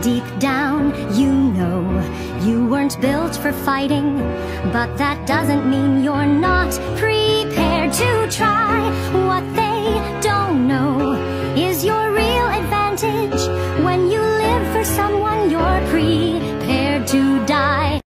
Deep down, you know you weren't built for fighting, but that doesn't mean you're not prepared to try. What they don't know is your real advantage. When you live for someone, you're